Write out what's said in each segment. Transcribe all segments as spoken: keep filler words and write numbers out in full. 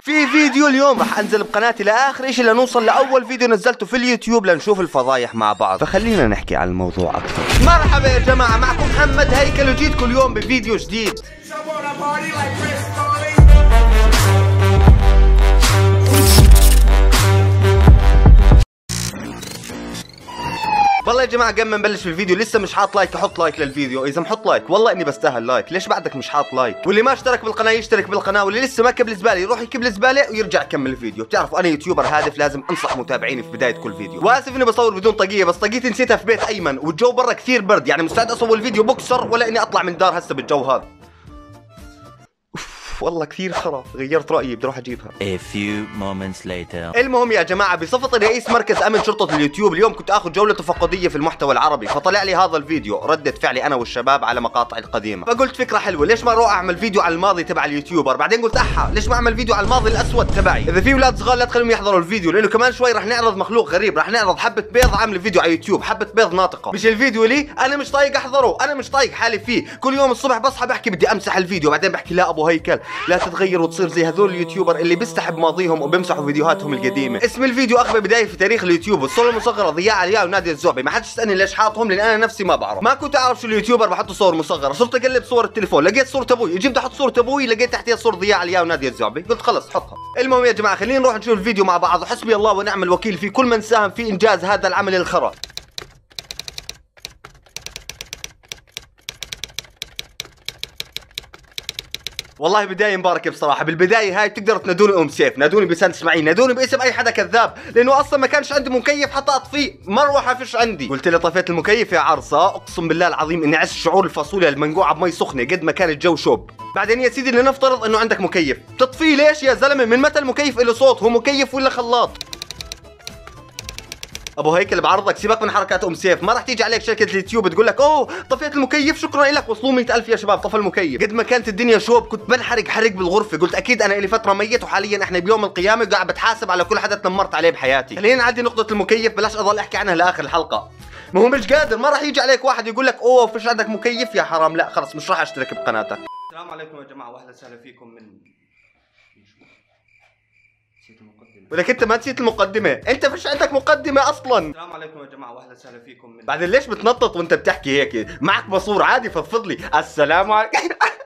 في فيديو اليوم راح انزل بقناتي لاخر اشي لنوصل لاول فيديو نزلته في اليوتيوب لنشوف الفضايح مع بعض، فخلينا نحكي عن الموضوع اكثر. مرحبا يا جماعة، معكم محمد هيكل وجيتكم اليوم بفيديو جديد. والله يا جماعة قبل ما نبلش في الفيديو لسه مش حاط لايك، احط لايك للفيديو، اذا محط لايك والله اني بستاهل لايك، ليش بعدك مش حاط لايك؟ واللي ما اشترك بالقناة يشترك بالقناة، واللي لسه ما كبل زبالة يروح يكبل زبالة ويرجع يكمل الفيديو، بتعرفوا انا يوتيوبر هادف لازم انصح متابعيني في بداية كل فيديو. واسف اني بصور بدون طاقية، بس طاقيتي نسيتها في بيت ايمن والجو برا كثير برد، يعني مستعد اصور الفيديو بوكسر ولا اني اطلع من الدار هسه بالجو هذا. والله كثير خرا، غيرت رأيي بدي اروح اجيبها. A few moments later. المهم يا جماعة، بصفتي رئيس مركز امن شرطة اليوتيوب اليوم كنت اخذ جولة تفقدية في المحتوى العربي، فطلع لي هذا الفيديو ردة فعلي انا والشباب على مقاطع القديمة، فقلت فكرة حلوة، ليش ما اروح اعمل فيديو على الماضي تبع اليوتيوبر؟ بعدين قلت احا ليش ما اعمل فيديو على الماضي الاسود تبعي؟ اذا في اولاد صغار لا تخليهم يحضروا الفيديو، لانه كمان شوي رح نعرض مخلوق غريب، رح نعرض حبة بيض عامل فيديو على يوتيوب، حبة بيض ناطقة، مش الفيديو لي انا مش طايق احضره، انا مش طايق حالي فيه، كل يوم الصبح بصحى بحكي بدي امسح الفيديو، بعدين بحكي لا ابو هيكل لا تتغير وتصير زي هذول اليوتيوبر اللي بيستحب ماضيهم وبيمسحوا فيديوهاتهم القديمه. اسم الفيديو اغبى بدايه في تاريخ اليوتيوب، الصوره المصغره ضياء علياء ونادية الزعبي، ما حدش يسالني ليش حاطهم لان انا نفسي ما بعرف، ما كنت اعرف شو اليوتيوبر بحطوا صور مصغره، صرت اقلب صور التليفون لقيت صوره ابوي، اجي بدي احط صوره ابوي لقيت تحتها صوره ضياء علياء ونادية الزعبي، قلت خلص حطها. المهم يا جماعه خلينا نروح نشوف الفيديو مع بعض، وحسبي الله ونعم الوكيل في كل من ساهم في انجاز هذا العمل الخرا. والله بداية مباركة بصراحة، بالبداية هاي بتقدروا تنادوني ام سيف، نادوني بسان اسماعيل، نادوني باسم اي حدا كذاب، لانه اصلا ما كانش عندي مكيف حتى اطفيه، مروحة فيش عندي، قلت لي طفيت المكيف يا عرصة، اقسم بالله العظيم اني عشت شعور الفاصوليا المنقوعة بمي سخنة قد ما كان الجو شوب. بعدين يا سيدي لنفترض انه عندك مكيف، بتطفيه ليش يا زلمة؟ من متى المكيف له صوت؟ هو مكيف ولا خلاط؟ ابو هيكل بعرضك سيبك من حركات ام سيف، ما راح تيجي عليك شركه اليوتيوب تقول لك اوه طفيت المكيف شكرا لك وصلوا مئة ألف يا شباب طفى المكيف. قد ما كانت الدنيا شوب كنت بنحرق حرق بالغرفه، قلت اكيد انا لي فتره ميت وحاليا احنا بيوم القيامه قاعد بتحاسب على كل حدا تنمرت عليه بحياتي. خلينا نعدي نقطه المكيف، بلاش اضل احكي عنها لاخر الحلقه. ما هو مش قادر، ما راح يجي عليك واحد يقول لك اوه فيش عندك مكيف يا حرام، لا خلص مش راح اشترك بقناتك. السلام عليكم يا جماعه واهلا وسهلا فيكم من ولك انت ما نسيت المقدمة، انت فيش عندك مقدمة اصلا. السلام عليكم يا جماعة واهلا وسهلا فيكم من بعدين ليش بتنطط وانت بتحكي هيك؟ معك بصور عادي فضفض لي. السلام عليكم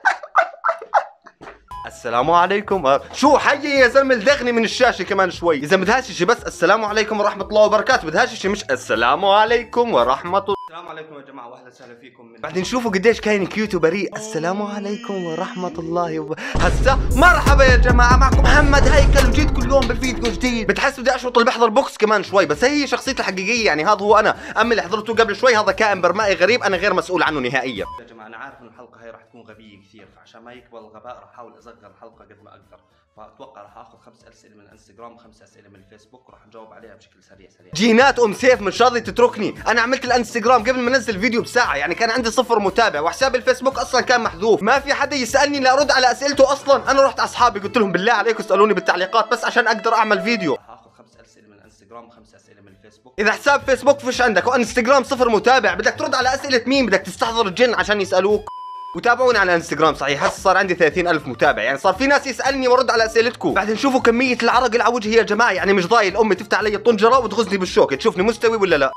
السلام عليكم، شو حي يا زلمه الدغني من الشاشة كمان شوي، اذا بدهاش شيء بس السلام عليكم ورحمة الله وبركاته، بدهاش شيء مش السلام عليكم ورحمة الله. السلام عليكم يا جماعة واهلا وسهلا فيكم من بعدين شوفوا قديش كاين كيوت وبريء. السلام عليكم ورحمة الله وب... هسا مرحبا يا جماعة، معكم محمد هيكل وجيت كل يوم بفيديو جديد. بتحس بدي اشرط اللي بحضر بوكس كمان شوي، بس هي شخصيتي الحقيقية، يعني هذا هو انا، اما اللي حضرته قبل شوي هذا كائن برمائي غريب انا غير مسؤول عنه نهائيا. يا جماعة انا عارف ان الحلقة هي راح تكون غبية كثير، فعشان ما يكبر الغباء راح احاول اصغر الحلقة قد ما اقدر، فاتوقع راح اخذ خمس اسئله من الانستغرام وخمس اسئله من الفيسبوك وراح نجاوب عليها بشكل سريع سريع. جينات ام سيف مش راضي تتركني، انا عملت الانستغرام قبل ما انزل فيديو بساعه، يعني كان عندي صفر متابع، وحساب الفيسبوك اصلا كان محذوف، ما في حدا يسالني لا ارد على اسئلته اصلا، انا رحت على اصحابي قلت لهم بالله عليكم اسالوني بالتعليقات بس عشان اقدر اعمل فيديو. راح اخذ خمس اسئله من الانستغرام وخمس اسئله من الفيسبوك. اذا حساب فيسبوك فيش عندك وانستغرام صفر متابع، بدك ترد على اسئله مين؟ بدك تستحضر الجن عشان يسالوك؟ وتابعوني على انستغرام صحيح، هسه صار عندي ثلاثين ألف متابع، يعني صار في ناس يسالني وارد على اسئلتكم. بعدين شوفوا كميه العرق اللي على وجهي يا جماعه، يعني مش ضايل امي تفتح علي الطنجره وتغزني بالشوكه تشوفني مستوي ولا لا.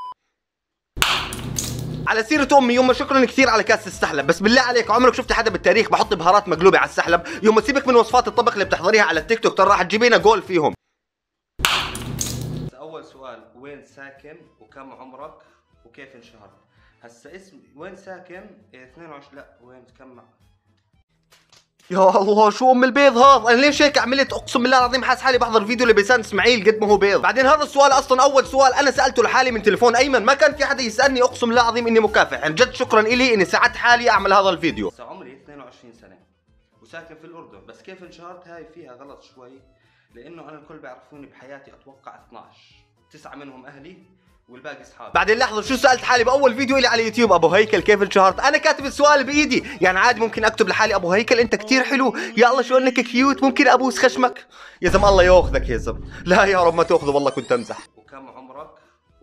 على سيرة امي، يوم شكرا كثير على كاس السحلب، بس بالله عليك عمرك شفت حدا بالتاريخ بحط بهارات مقلوبه على السحلب؟ يوم سيبك من وصفات الطبخ اللي بتحضريها على التيك توك ترى راح تجيبينا جول فيهم. اول سؤال، وين ساكن وكم عمرك وكيف انشهرت؟ هسا اسم وين ساكن اثنين وعشرين لا وين كم يا الله شو ام البيض هذا، انا ليش هيك عملت؟ اقسم بالله العظيم حاسس حالي بحضر فيديو لبسان اسماعيل قد ما هو بيض. بعدين هذا السؤال اصلا اول سؤال انا سالته لحالي من تليفون ايمن، ما كان في حدا يسالني، اقسم بالله العظيم اني مكافح، عن جد شكرا الي اني ساعدت حالي اعمل هذا الفيديو. هسا عمري اثنين وعشرين سنه وساكن في الاردن، بس كيف انشهرت هاي فيها غلط شوي، لانه انا الكل بيعرفوني بحياتي اتوقع اثنعش، تسعة منهم اهلي والباقي اصحابي. بعدين لحظه شو سالت حالي باول فيديو لي على يوتيوب؟ ابو هيكل كيف انشهرت؟ انا كاتب السؤال بايدي، يعني عادي ممكن اكتب لحالي ابو هيكل انت كثير حلو، يا الله شو انك كيوت، ممكن ابوس خشمك؟ يا زلمه الله ياخذك يا زلمه، لا يا رب ما تاخذه والله كنت امزح. وكم عمرك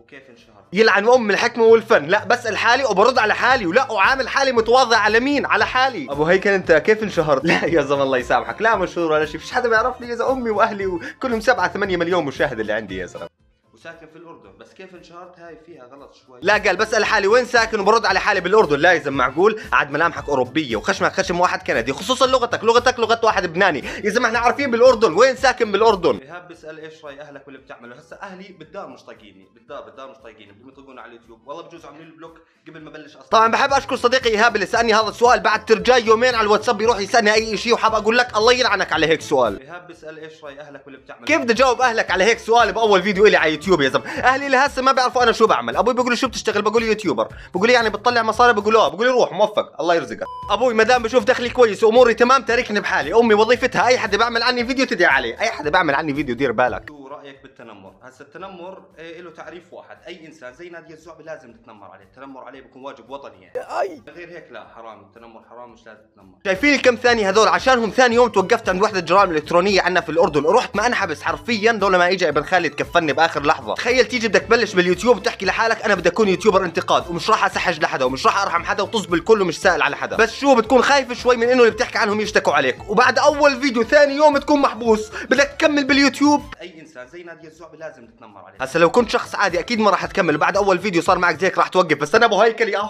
وكيف انشهرت؟ يلعن ام الحكمه والفن. لا بسال حالي وبرد على حالي، ولا وعامل حالي متواضع على مين؟ على حالي. ابو هيكل انت كيف انشهرت؟ لا يا زلمه الله يسامحك، لا مشهور ولا شيء، فيش حدا بيعرفني يا زلمه، امي واهلي وكلهم سبعة ثمانية مليون مشاهد اللي عندي يا زلمه. وساكن في الاردن، بس كيف انشهرت هاي فيها غلط شوي. لا قال بسال حالي وين ساكن وبرد على حالي بالاردن. لا يا زلمه معقول؟ عاد ملامحك اوروبيه وخشمك خشم واحد كندي، خصوصا لغتك لغتك لغه واحد لبناني. يا زلمه احنا عارفين بالاردن، وين ساكن بالاردن؟ ايهاب بسال ايش راي اهلك باللي بتعمله؟ هسه اهلي بالدار مش طايقيني، بالدار بالدار مش طايقيني، بدهم يطلقونا على اليوتيوب، والله بجوز عاملين لي بلوك قبل ما ابلش اصلا. طبعا بحب اشكر صديقي ايهاب اللي سالني هذا السؤال بعد ترجاي يومين على الواتساب يروح يسالني اي شيء، وحاب اقول لك الله يلعنك على هيك سؤال. ايهاب بسال ايش راي اهلك باللي بتعمله؟ كيف بدي اجاوب اهلك على هيك سؤال باول فيديو لي على يوتيوب يا زلمه؟ اهلي لهسه ما بيعرفوا انا شو بعمل. ابوي بيقول لي شو بتشتغل؟ بقول لي يوتيوبر. بقول لي يعني بتطلع مصاري؟ بقول اه. بقول لي روح موفق الله يرزقك. ابوي ما دام بشوف دخلي كويس واموري تمام تاركني بحالي. امي وظيفتها اي حدا بيعمل عني فيديو تدعي عليه، اي حدا بيعمل عني فيديو دير بالك. شو رايك بالتنمر؟ هسه التنمر إيه له تعريف واحد، اي انسان زي نادية الزعبي لازم تتنمر عليه، التنمر عليه بيكون واجب وطني يعني. اي غير هيك لا حرام، التنمر حرام مش لازم تتنمر. شايفين الكم ثانيه هذول؟ عشانهم ثاني يوم توقفت عند وحده جرائم الكترونيه عندنا في الاردن، ورحت ما انحبس حرفيا دول ما اجى ابن خالي تكفني باخر لحظه. تخيل تيجي بدك تبلش باليوتيوب وتحكي لحالك انا بدي اكون يوتيوبر انتقاد، ومش راح اسحج لحدا ومش راح ارحم حدا وطز بالكل ومش سائل على حدا، بس شو بتكون خايف شوي من انه اللي بتحكي عنهم يشتكوا عليك، وبعد اول فيديو ثاني يوم تكون محبوس بدك تكمل باليوتيوب. اي انسان زي نادية الزعبي لازم تتنمر عليه. هسه لو كنت شخص عادي اكيد ما راح تكمل، بعد اول فيديو صار معك زي هيك راح توقف، بس انا ابو هيكل يا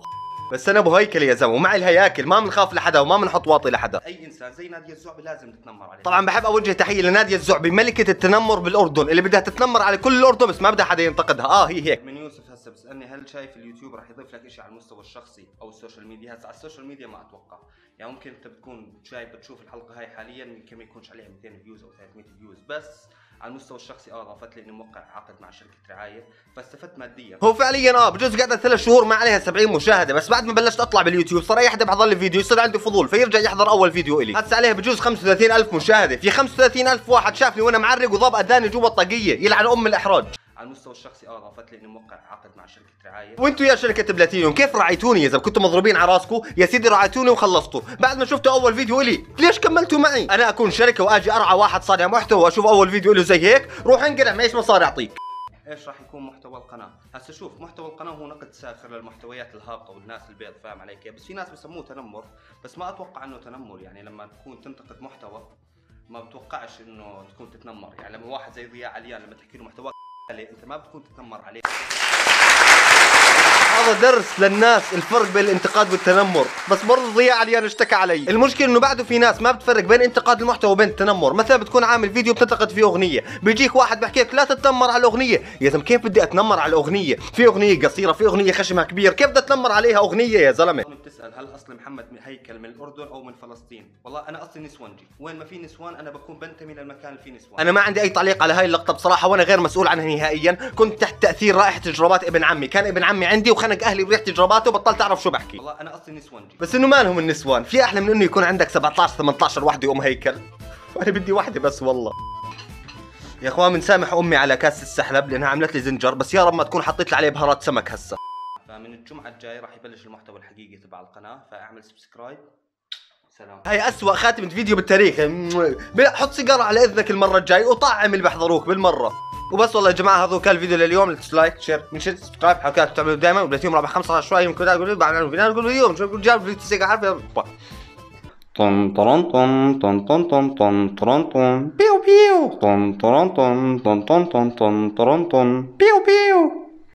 بس انا ابو هيكل يا زلمه ومعي الهياكل، ما بنخاف لحدا وما بنحط واطي لحدا. اي انسان زي نادية الزعبي لازم تتنمر عليه. طبعا بحب اوجه تحيه لنادية الزعبي ملكه التنمر بالاردن، اللي بدها تتنمر على كل الاردن بس ما بدها حدا ينتقدها. اه هي هيك. من يوسف هسه بسالني هل شايف اليوتيوب راح يضيف لك شيء على المستوى الشخصي او السوشيال ميديا؟ هسه على السوشيال ميديا ما اتوقع، يعني ممكن انت بتكون شايف بتشوف الحلقه هاي حاليا يمكن ما يكونش عليها مئتين فيوز او ثلاثمئة فيوز، بس على المستوى الشخصي اه ضافت لي اني موقع عقد مع شركه رعايه فاستفدت ماديا. هو فعليا اه بجوز قعدت ثلاث شهور ما عليها سبعين مشاهده، بس بعد ما بلشت اطلع باليوتيوب صار اي حدا بحضر لي فيديو يصير عنده فضول فيرجع يحضر اول فيديو الي. هسه عليها بجوز خمسة وثلاثين ألف مشاهده، في خمسة وثلاثين ألف واحد شافني وانا معرق وضاب اذاني جوا الطاقيه، يلعن ام الاحراج. على المستوى الشخصي اه ضافت لي اني موقع عقد مع شركه رعايه. وانتم يا شركه بلاتينيوم كيف رعيتوني؟ اذا كنتوا مضروبين على راسكم يا سيدي رعيتوني وخلصتوا، بعد ما شفتوا اول فيديو الي ليش كملتوا معي؟ انا اكون شركه واجي ارعى واحد صانع محتوى واشوف اول فيديو له زي هيك روح انقلع معيش مصاري اعطيك. ايش راح يكون محتوى القناه؟ هسه شوف محتوى القناه هو نقد ساخر للمحتويات الهابطه والناس البيض، فاهم علي كيف؟ بس في ناس بسموه تنمر، بس ما اتوقع انه تنمر، يعني لما تكون تنتقد محتوى ما بتوقعش انه تكون تتنمر، يعني لما واحد زي ضياء عليان لما تحكي له محتوى انت ما بتكون تتنمر عليه. هذا درس للناس الفرق بين الانتقاد والتنمر، بس برضه ضياء عليان اشتكى علي. المشكله انه بعده في ناس ما بتفرق بين انتقاد المحتوى وبين التنمر، مثلا بتكون عامل فيديو بتنتقد فيه اغنيه، بيجيك واحد بحكي لك لا تتنمر على الاغنيه، يا زلمه كيف بدي اتنمر على الاغنيه؟ في اغنيه قصيره، في اغنيه خشمها كبير، كيف بدي اتنمر عليها اغنيه يا زلمه؟ بتسال هل اصل محمد هيكل من الاردن او من فلسطين؟ والله انا اصلي نسوانجي، وين ما في نسوان انا بكون بنتمي للمكان اللي فيه نسوان. انا ما عندي اي تعليق على هاي اللقطه بصراحه، وانا غير مسؤول عنها نهائيا، كنت تحت تاثير رائحه جرابات ابن عمي، كان ابن عمي عندي وخنق اهلي بريحه جراباته وبطلت اعرف شو بحكي. والله انا اصلي نسوانجي، بس انه ما لهم النسوان، في احلى من انه يكون عندك سبعطعش ثمنطعش وحده ام هيكل، وانا بدي وحده بس والله. يا اخوان بنسامح امي على كاس السحلب لانها عملت لي زنجر، بس يا رب ما تكون حطيت لي عليه بهارات سمك هسه. فمن الجمعه الجاي راح يبلش المحتوى الحقيقي تبع القناه، فاعمل سبسكرايب. سلام. هاي اسوأ خاتمة فيديو بالتاريخ، حط سيجاره على اذنك المره الجاي وطعم اللي بحضروك بالمره. وبس والله يا جماعه هذا كان الفيديو لليوم، لايك شير من شد سبسكرايب حركات تعملوا دائما، وبلاتيهم رابع خمسة عشر شوي يمكن اقول بعمل فينا نقول اليوم شو بقول جاب فيديو سيجاره عارف طن طن طن طن طن طن طن طن طن بيو بيو طن طن طن طن طن طن طن طن بيو بيو.